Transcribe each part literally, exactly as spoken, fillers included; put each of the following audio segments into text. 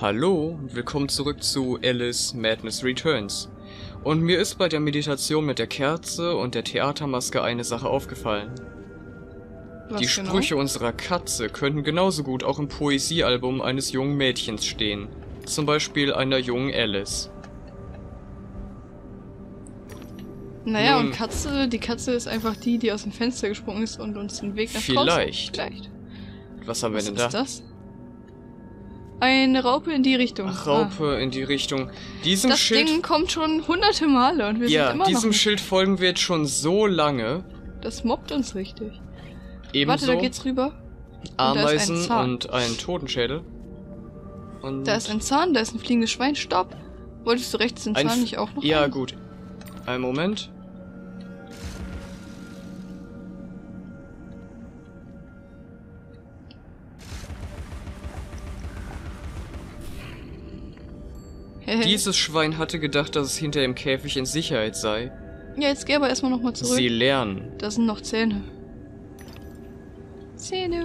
Hallo und willkommen zurück zu Alice Madness Returns. Und mir ist bei der Meditation mit der Kerze und der Theatermaske eine Sache aufgefallen. Was Die genau? Sprüche unserer Katze könnten genauso gut auch im Poesiealbum eines jungen Mädchens stehen. Zum Beispiel einer jungen Alice. Naja, Nun, und Katze, die Katze ist einfach die, die aus dem Fenster gesprungen ist und uns den Weg nach Vielleicht. draußen. Vielleicht. Was haben Was wir denn ist da? das? Eine Raupe in die Richtung. Ach, Raupe in die Richtung. Ah. Diesem Das Schild. Ding kommt schon hunderte Male und wir ja, sind immer diesem noch nicht. Schild folgen wir jetzt schon so lange. Das mobbt uns richtig. Ebenso Warte, da geht's rüber. da ist ein Ameisen Zahn. und ein Totenschädel. Und Da ist ein Zahn, da ist ein fliegendes Schwein. Stopp! Wolltest du rechts den ein Zahn F- nicht auch noch Ja, haben? gut. Einen Moment. Dieses Schwein hatte gedacht, dass es hinter dem Käfig in Sicherheit sei. Ja, jetzt geh aber erstmal nochmal zurück. Sie lernen. Da sind noch Zähne. Zähne.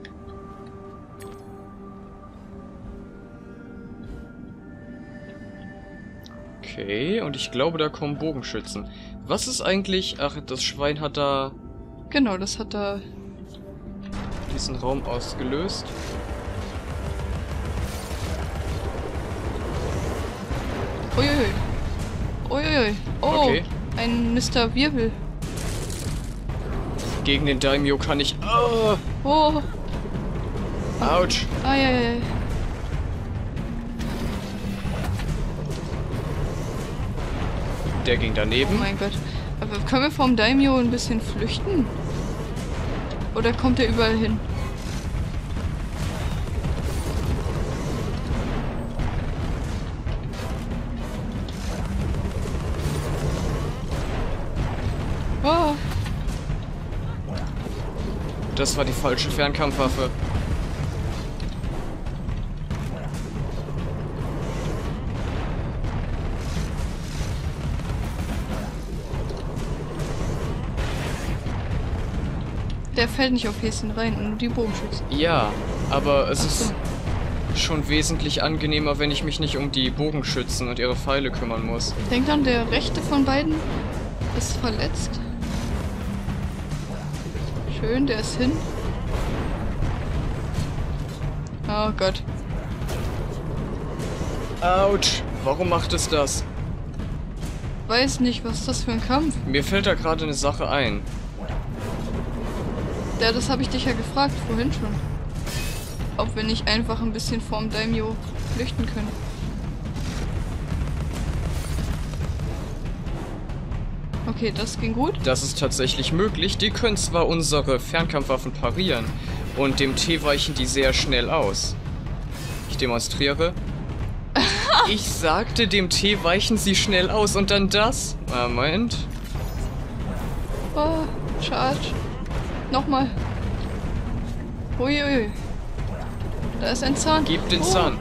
Okay, und ich glaube, da kommen Bogenschützen. Was ist eigentlich... Ach, das Schwein hat da Genau, das hat da... diesen Raum ausgelöst. Uiuiui. Uiuiui. Oh, Okay. ein Mister Wirbel. Gegen den Daimyo kann ich... Oh, Oh, ouch. ai, Der ging Oh daneben. mein Gott. Aber können wir vom Daimyo ein bisschen flüchten? Oder kommt er überall hin? Oh, Das war die falsche Fernkampfwaffe. der fällt nicht auf Häschen rein, nur die Bogenschützen. Ja, aber es Ach ist so. schon wesentlich angenehmer, wenn ich mich nicht um die Bogenschützen und ihre Pfeile kümmern muss. Denk an, der rechte von beiden ist verletzt. Schön, der ist hin. Oh Gott. Autsch! Warum macht es das? Weiß nicht, was ist das für ein Kampf? Mir fällt da gerade eine Sache ein. Ja, das habe ich dich ja gefragt, vorhin schon. Ob wir nicht einfach ein bisschen vorm Daimyo flüchten können. Okay, das ging gut. Das ist tatsächlich möglich. Die können zwar unsere Fernkampfwaffen parieren und dem T weichen die sehr schnell aus. Ich demonstriere. Ich sagte, dem T weichen sie schnell aus und dann das. Moment. Oh, Charge. Nochmal. Uiui. Da ist ein Zahn. Gib den Oh. Zahn.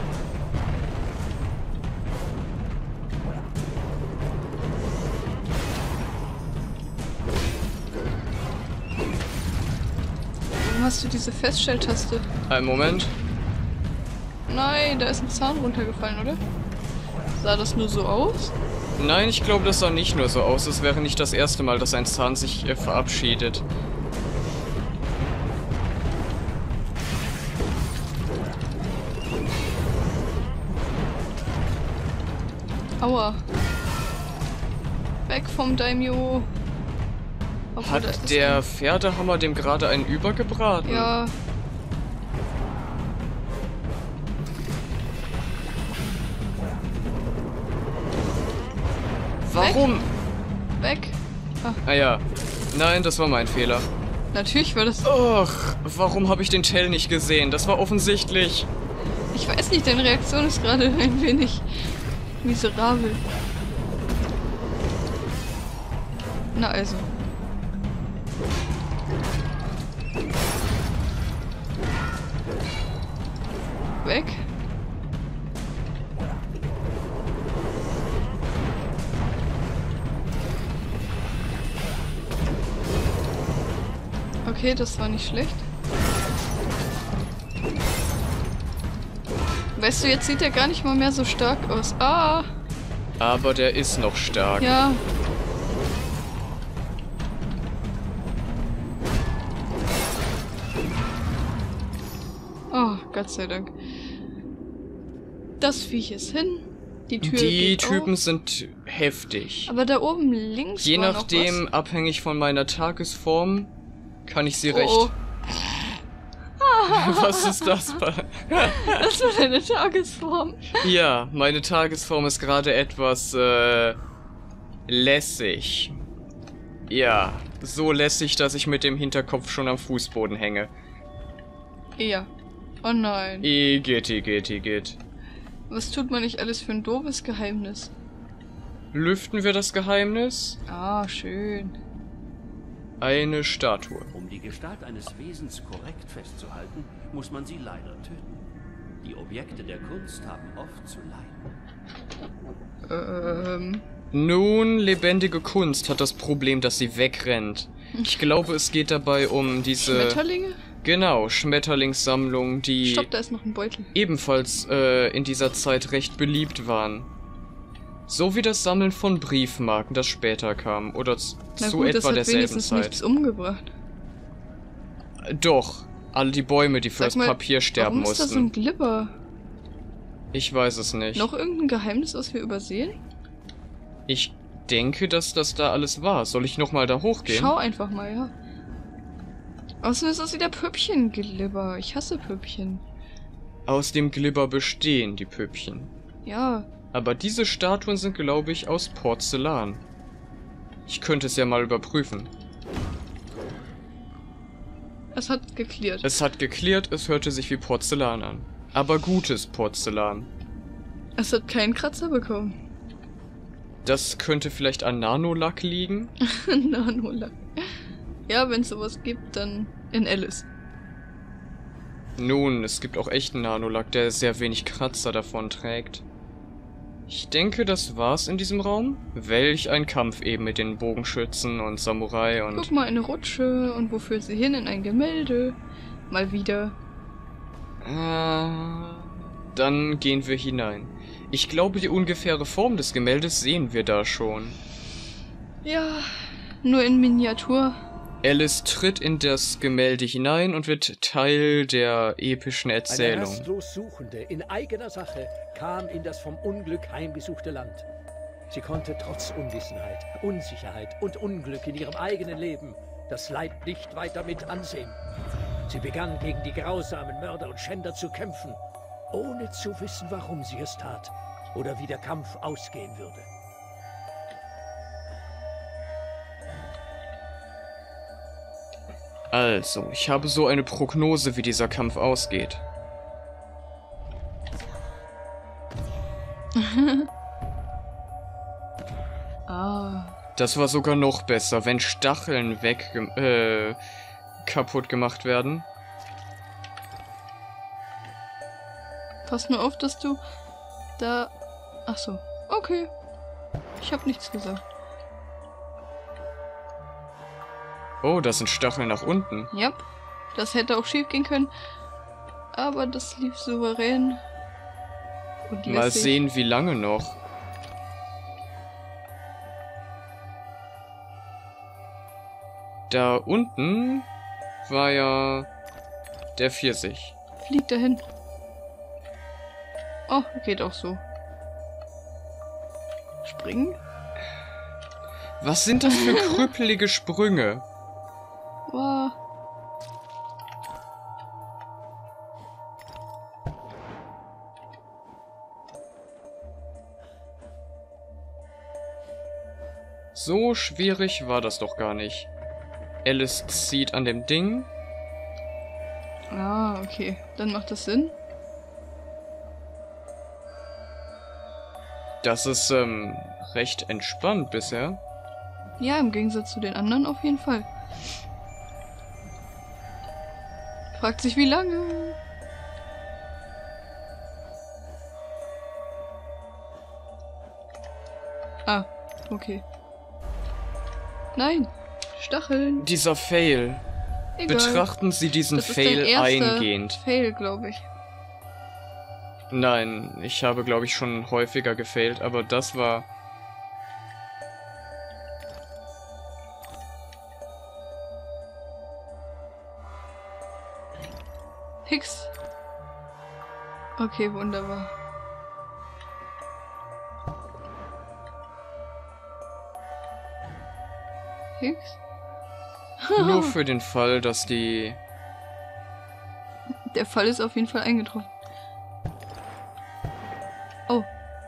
Warum hast du diese Feststelltaste? Einen Moment. Nein, da ist ein Zahn runtergefallen, oder? Sah das nur so aus? Nein, ich glaube, das sah nicht nur so aus. Es wäre nicht das erste Mal, dass ein Zahn sich äh, verabschiedet. Aua. Weg vom Daimyo. Obwohl, da Hat ist der Pferdehammer dem gerade einen übergebraten? Ja. Warum? Weg. Ah, Ah ja. Nein, das war mein Fehler. natürlich war das... Och, warum habe ich den Tell nicht gesehen? Das war offensichtlich. Ich weiß nicht, deine Reaktion ist gerade ein wenig miserabel. Na also. Weg. Okay, das war nicht schlecht. Weißt du, jetzt sieht er gar nicht mal mehr so stark aus. Ah! Aber der ist noch stark. Ja. Oh, Gott sei Dank. Das Viech ist hin. Die Tür Die geht Typen auf. sind heftig. Aber da oben links Je war nachdem, noch abhängig von meiner Tagesform, kann ich sie was. recht... Oh, Was ist das? das war deine Tagesform. Ja, meine Tagesform ist gerade etwas, äh, lässig. Ja, so lässig, dass ich mit dem Hinterkopf schon am Fußboden hänge. Ja. Oh nein. Igitt, igitt, igitt. Was tut man nicht alles für ein doofes Geheimnis? Lüften wir das Geheimnis? Ah, schön. Eine Statue. Um die Gestalt eines Wesens korrekt festzuhalten, muss man sie leider töten. Die Objekte der Kunst haben oft zu leiden. Ähm. Nun, lebendige Kunst hat das Problem, dass sie wegrennt. Ich glaube, es geht dabei um diese... Schmetterlinge? Genau, Schmetterlingssammlungen, die Stopp, da ist noch ein Beutel. ebenfalls äh, in dieser Zeit recht beliebt waren. So wie das Sammeln von Briefmarken, das später kam. Oder z- Na zu gut, das etwa hat derselben wenigstens Zeit. nichts umgebracht. Doch, alle die Bäume, die fürs Sag mal, Papier sterben warum ist da so ein mussten. Glibber? Ich weiß es nicht. Noch irgendein Geheimnis, was wir übersehen? Ich denke, dass das da alles war. Soll ich nochmal da hochgehen? Schau einfach mal, ja. Außerdem ist das wieder Püppchen-Glibber. Ich hasse Püppchen. Aus dem Glibber bestehen die Püppchen. Ja. Aber diese Statuen sind, glaube ich, aus Porzellan. Ich könnte es ja mal überprüfen. Es hat geklärt. Es hat geklärt, es hörte sich wie Porzellan an. Aber gutes Porzellan. Es hat keinen Kratzer bekommen. Das könnte vielleicht an Nanolack liegen? Nanolack. Ja, wenn es sowas gibt, dann in Alice. Nun, es gibt auch echten Nanolack, der sehr wenig Kratzer davon trägt. Ich denke, das war's in diesem Raum. Welch ein Kampf eben mit den Bogenschützen und Samurai und... Guck mal, eine Rutsche. Und wo führt sie hin? In ein Gemälde. Mal wieder. Äh, dann gehen wir hinein. Ich glaube, die ungefähre Form des Gemäldes sehen wir da schon. Ja, nur in Miniatur. Alice tritt in das Gemälde hinein und wird Teil der epischen Eine Erzählung. rastlos Suchende in eigener Sache kam in das vom Unglück heimgesuchte Land. Sie konnte trotz Unwissenheit, Unsicherheit und Unglück in ihrem eigenen Leben das Leid nicht weiter mit ansehen. Sie begann gegen die grausamen Mörder und Schänder zu kämpfen, ohne zu wissen, warum sie es tat oder wie der Kampf ausgehen würde. Also, ich habe so eine Prognose, wie dieser Kampf ausgeht. Ah. Das war sogar noch besser, wenn Stacheln weg äh, kaputt gemacht werden. Pass nur auf, dass du da... Ach so. Okay. Ich habe nichts gesagt. Oh, das sind Stacheln nach unten. Yep. Das hätte auch schief gehen können. Aber das lief souverän. Und Mal lässig. sehen, wie lange noch. Da unten war ja der Pfirsich. Flieg dahin. Oh, geht auch so. Springen? Was sind das für krüppelige Sprünge? Wow. So schwierig war das doch gar nicht. Alice zieht an dem Ding. Ah, okay. Dann macht das Sinn. Das ist, ähm, recht entspannt bisher. Ja, im Gegensatz zu den anderen auf jeden Fall. Fragt sich, wie lange? Ah, okay. Nein, Stacheln. Dieser Fail. Egal. Betrachten Sie diesen Das ist dein Fail erster eingehend. Fail, glaube ich. Nein, ich habe, glaube ich, schon häufiger gefailt, aber das war... Hicks. Okay, wunderbar. Hicks? Nur für den Fall, dass die... Der Fall ist auf jeden Fall eingetroffen. Oh.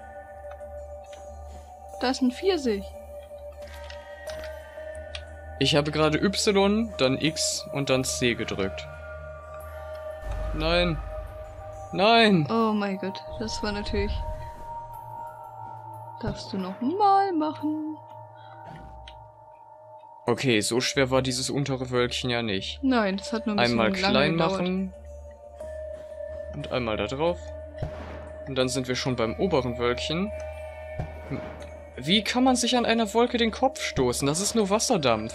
Da ist ein Pfirsich. Ich habe gerade Y, dann X und dann C gedrückt. Nein. Nein. Oh mein Gott, das war natürlich... Darfst du noch mal machen? Okay, so schwer war dieses untere Wölkchen ja nicht. Nein, das hat nur ein bisschen Einmal lange klein gedauert. machen. Und einmal da drauf. Und dann sind wir schon beim oberen Wölkchen. Wie kann man sich an einer Wolke den Kopf stoßen? Das ist nur Wasserdampf.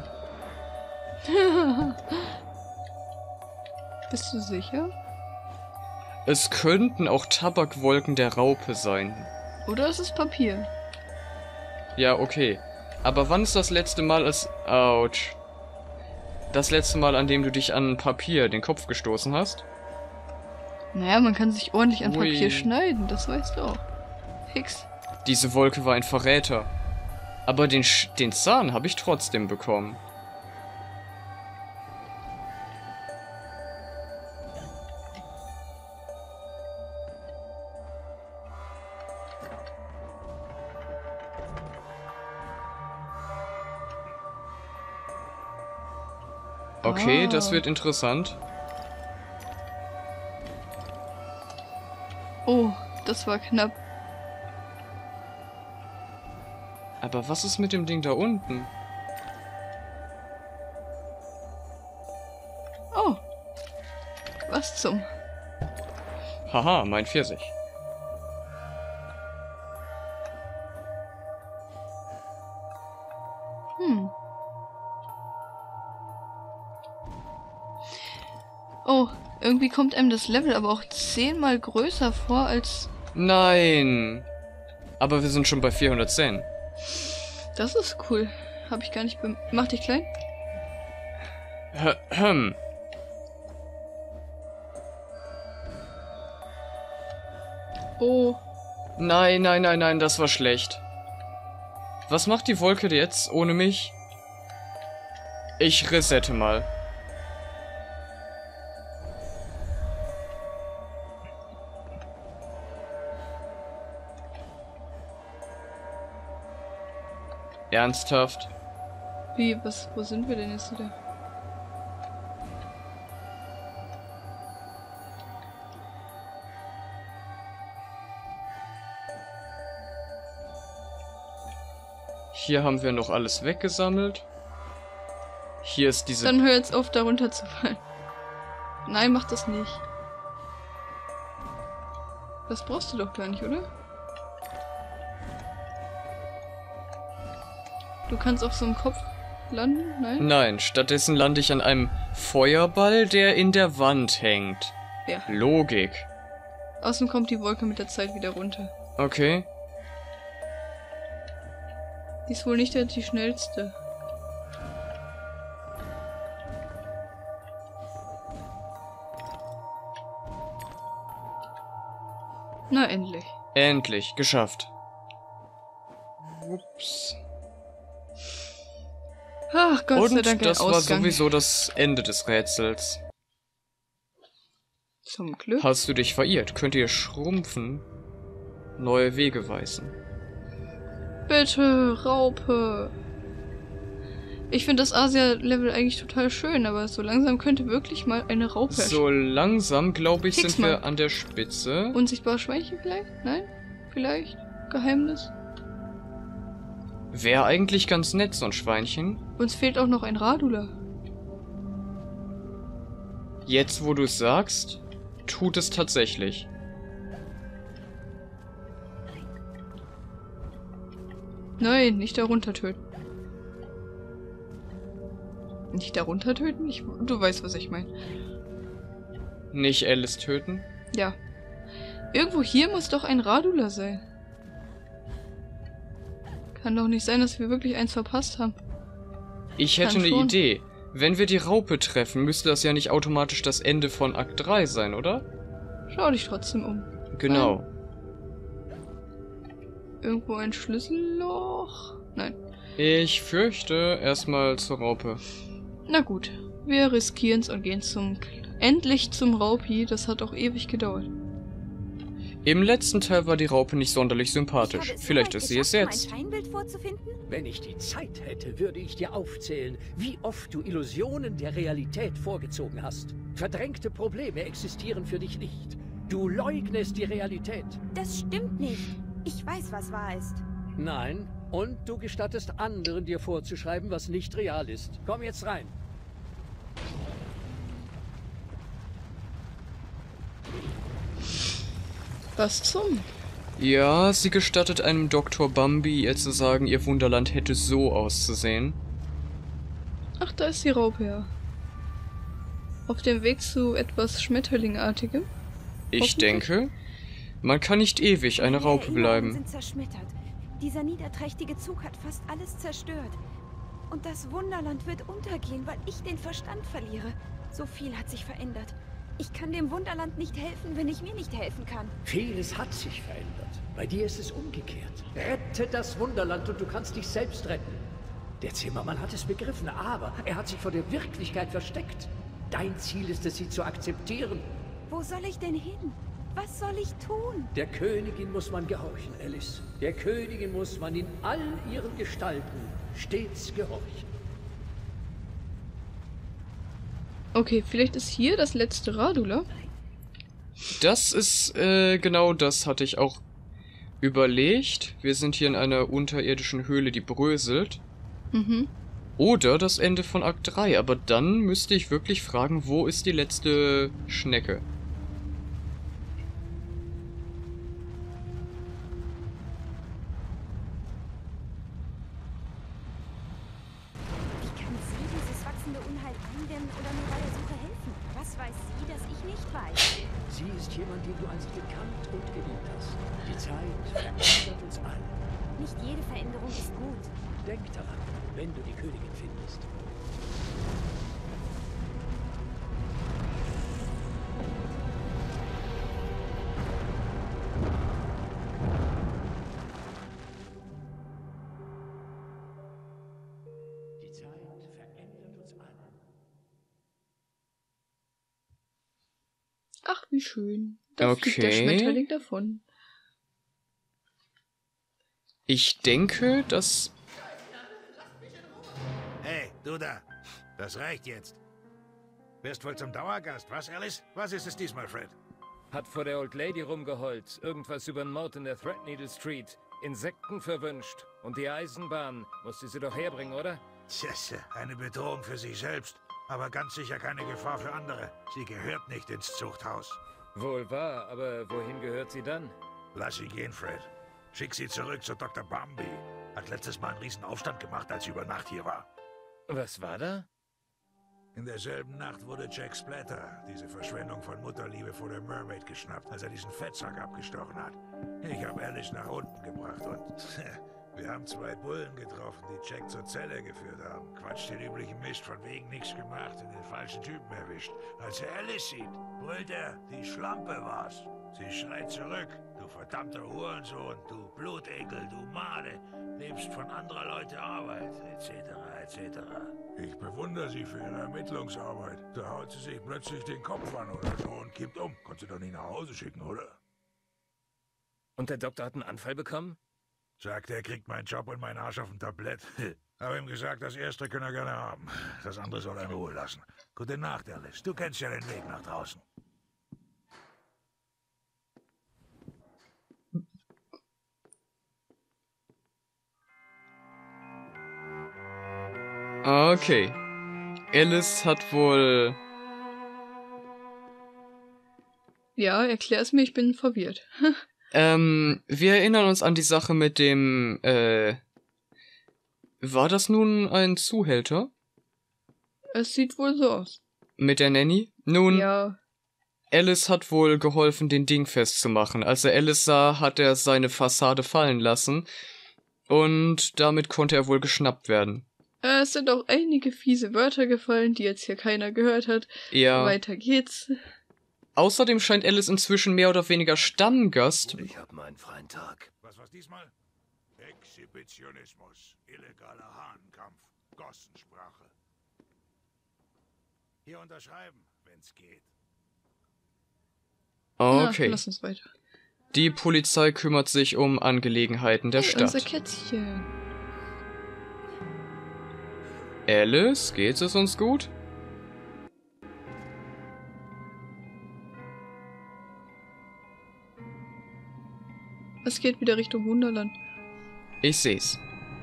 Bist du sicher? Es könnten auch Tabakwolken der Raupe sein. Oder ist es Papier? Ja, okay. Aber wann ist das letzte Mal als... Autsch. Das letzte Mal, an dem du dich an Papier den Kopf gestoßen hast? Naja, man kann sich ordentlich an Ui. Papier schneiden, das weißt du auch. Hicks. Diese Wolke war ein Verräter. Aber den, Sch den Zahn habe ich trotzdem bekommen. Okay, Ah. das wird interessant. Oh, das war knapp. Aber was ist mit dem Ding da unten? Oh. Was zum... Haha, mein Pfirsich. Hm. Oh, irgendwie kommt einem das Level aber auch zehnmal größer vor als... Nein! Aber wir sind schon bei vierhundertzehn. Das ist cool. Hab ich gar nicht bem... Mach dich klein? Hm. Oh. Nein, nein, nein, nein, das war schlecht. Was macht die Wolke jetzt ohne mich? Ich resette mal. Ernsthaft? Wie, was, wo sind wir denn jetzt wieder? Hier haben wir noch alles weggesammelt. Hier ist diese... Dann hör jetzt auf, da runterzufallen. Nein, mach das nicht. Das brauchst du doch gar nicht, oder? Du kannst auf so einem Kopf landen? Nein? Nein, stattdessen lande ich an einem Feuerball, der in der Wand hängt. Ja. Logik. Außerdem kommt die Wolke mit der Zeit wieder runter. Okay. Die ist wohl nicht der, die schnellste. Na, endlich. Endlich, geschafft. Ups. Ach, Gott sei Und Dank ein das war Ausgang. sowieso das Ende des Rätsels. Zum Glück. Hast du dich verirrt? Könnt ihr schrumpfen? Neue Wege weisen. Bitte, Raupe. Ich finde das Asia-Level eigentlich total schön, aber so langsam könnte wirklich mal eine Raupe So langsam, glaube ich, Kicks sind wir mal. an der Spitze. Unsichtbares Schweinchen vielleicht? Nein? Vielleicht? Geheimnis? Wäre eigentlich ganz nett, so ein Schweinchen. Uns fehlt auch noch ein Radula. Jetzt, wo du es sagst, tut es tatsächlich. Nein, nicht darunter töten. Nicht darunter töten? Ich, du weißt, was ich meine. Nicht Alice töten? Ja. Irgendwo hier muss doch ein Radula sein. Kann doch nicht sein, dass wir wirklich eins verpasst haben. Ich hätte Kann eine schon. Idee. Wenn wir die Raupe treffen, müsste das ja nicht automatisch das Ende von Akt drei sein, oder? Schau dich trotzdem um. Genau. Irgendwo ein Schlüsselloch? Nein. Ich fürchte erstmal zur Raupe. Na gut, wir riskieren's und gehen zum... Endlich zum Raupi. Das hat auch ewig gedauert. Im letzten Teil war die Raupe nicht sonderlich Ich sympathisch. habe es Vielleicht soweit ist sie es geschafft, jetzt. um ein Scheinbild vorzufinden? Wenn ich die Zeit hätte, würde ich dir aufzählen, wie oft du Illusionen der Realität vorgezogen hast. Verdrängte Probleme existieren für dich nicht. Du leugnest die Realität. Das stimmt nicht. Ich weiß, was wahr ist. Nein, und du gestattest anderen, dir vorzuschreiben, was nicht real ist. Komm jetzt rein. Was zum? Ja, sie gestattet einem Doktor Bambi, ihr zu sagen, ihr Wunderland hätte so auszusehen. Ach, da ist die Raupe, ja. Auf dem Weg zu etwas Schmetterlingartigem? Ich Hoffentlich. denke, man kann nicht ewig eine Die Raupe Erinnerungen bleiben. sind zerschmettert. Dieser niederträchtige Zug hat fast alles zerstört. Und das Wunderland wird untergehen, weil ich den Verstand verliere. So viel hat sich verändert. Ich kann dem Wunderland nicht helfen, wenn ich mir nicht helfen kann. Vieles hat sich verändert. Bei dir ist es umgekehrt. Rette das Wunderland und du kannst dich selbst retten. Der Zimmermann hat es begriffen, aber er hat sich vor der Wirklichkeit versteckt. Dein Ziel ist es, sie zu akzeptieren. Wo soll ich denn hin? Was soll ich tun? Der Königin muss man gehorchen, Alice. Der Königin muss man in all ihren Gestalten stets gehorchen. Okay, vielleicht ist hier das letzte Radula. Das ist, äh, genau das hatte ich auch überlegt. Wir sind hier in einer unterirdischen Höhle, die bröselt. Mhm. Oder das Ende von Akt drei, aber dann müsste ich wirklich fragen, wo ist die letzte Schnecke? Wie kann sie dieses wachsende Unheil eindämmen oder mir bei der Suche helfen? Was weiß sie, das ich nicht weiß? Sie ist jemand, den du einst gekannt und geliebt hast. Die Zeit verändert uns alle. Nicht jede Veränderung ist gut. Denk daran, wenn du die Königin findest. Die Zeit verändert uns alle. Ach, wie schön. Da fliegt der Okay. Schmetterling davon. Ich denke, dass... Hey, du da. Das reicht jetzt. Bist wohl zum Dauergast, was, Alice? Was ist es diesmal, Fred? Hat vor der Old Lady rumgeheult. Irgendwas über einen Mord in der Threadneedle Street. Insekten verwünscht. Und die Eisenbahn. Musste sie doch herbringen, oder? Tja, eine Bedrohung für sich selbst. Aber ganz sicher keine Gefahr für andere. Sie gehört nicht ins Zuchthaus. Wohl wahr, aber wohin gehört sie dann? Lass sie gehen, Fred. Schick sie zurück zu Doktor Bambi. Hat letztes Mal einen riesen Aufstand gemacht, als sie über Nacht hier war. Was war da? In derselben Nacht wurde Jack Splatter, diese Verschwendung von Mutterliebe vor der Mermaid, geschnappt, als er diesen Fettsack abgestochen hat. Ich habe Alice nach unten gebracht und wir haben zwei Bullen getroffen, die Jack zur Zelle geführt haben. Quatsch den üblichen Mist, von wegen nichts gemacht und den falschen Typen erwischt. Als er Alice sieht, brüllt er, die Schlampe war's. Sie schreit zurück, du verdammter Hurensohn, du Blutekel, du Made, lebst von anderer Leute Arbeit, et cetera et cetera. Ich bewundere sie für ihre Ermittlungsarbeit. Da haut sie sich plötzlich den Kopf an oder so und kippt um. Konntest du doch nicht nach Hause schicken, oder? Und der Doktor hat einen Anfall bekommen? Sagt, er kriegt meinen Job und meinen Arsch auf dem Tablett. Hab ihm gesagt, das erste kann er gerne haben. Das andere soll er in Ruhe lassen. Gute Nacht, Alice. Du kennst ja den Weg nach draußen. Okay. Alice hat wohl... Ja, erklär's mir, ich bin verwirrt. Ähm, wir erinnern uns an die Sache mit dem, äh... War das nun ein Zuhälter? Es sieht wohl so aus. Mit der Nanny? Nun, Ja. Alice hat wohl geholfen, den Ding festzumachen. Als er Alice sah, hat er seine Fassade fallen lassen. Und damit konnte er wohl geschnappt werden. Äh, es sind auch einige fiese Wörter gefallen, die jetzt hier keiner gehört hat. Ja. Weiter geht's. Außerdem scheint Alice inzwischen mehr oder weniger Stammgast. Ich hab meinen freien Tag. Was war's diesmal? Exhibitionismus, illegaler Hahnkampf, Gossensprache. Hier unterschreiben, wenn's geht. Okay. Ja, lass uns weiter. Die Polizei kümmert sich um Angelegenheiten der Hey, Stadt. unser Kätzchen. Alice, geht es uns gut? Es geht wieder Richtung Wunderland. Ich seh's.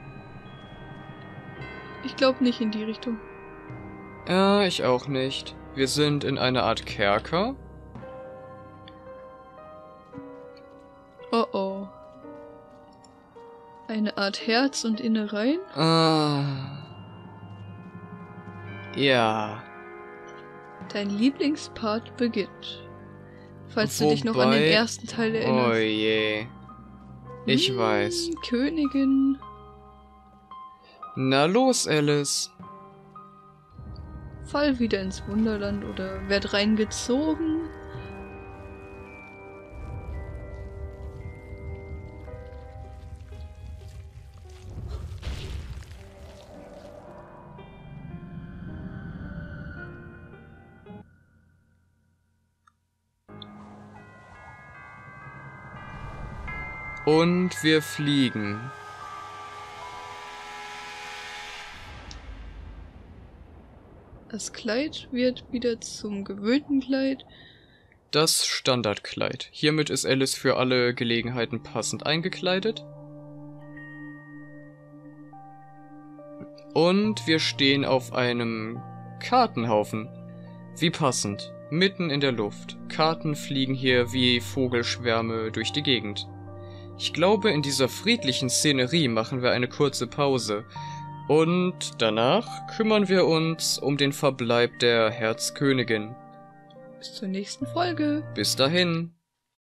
Ich glaube nicht in die Richtung. Ja, ich auch nicht. Wir sind in einer Art Kerker. Oh oh. Eine Art Herz und Innereien? Ah. Ja. Dein Lieblingspart beginnt. Falls du dich noch an Wobei- den ersten Teil Oh erinnerst. je. Ich Hm, weiß. Königin. Na los, Alice. Fall wieder ins Wunderland oder werd reingezogen. Und wir fliegen. Das Kleid wird wieder zum gewöhnten Kleid. Das Standardkleid. Hiermit ist Alice für alle Gelegenheiten passend eingekleidet. Und wir stehen auf einem Kartenhaufen. Wie passend. Mitten in der Luft. Karten fliegen hier wie Vogelschwärme durch die Gegend. Ich glaube, in dieser friedlichen Szenerie machen wir eine kurze Pause. Und danach kümmern wir uns um den Verbleib der Herzkönigin. Bis zur nächsten Folge. Bis dahin.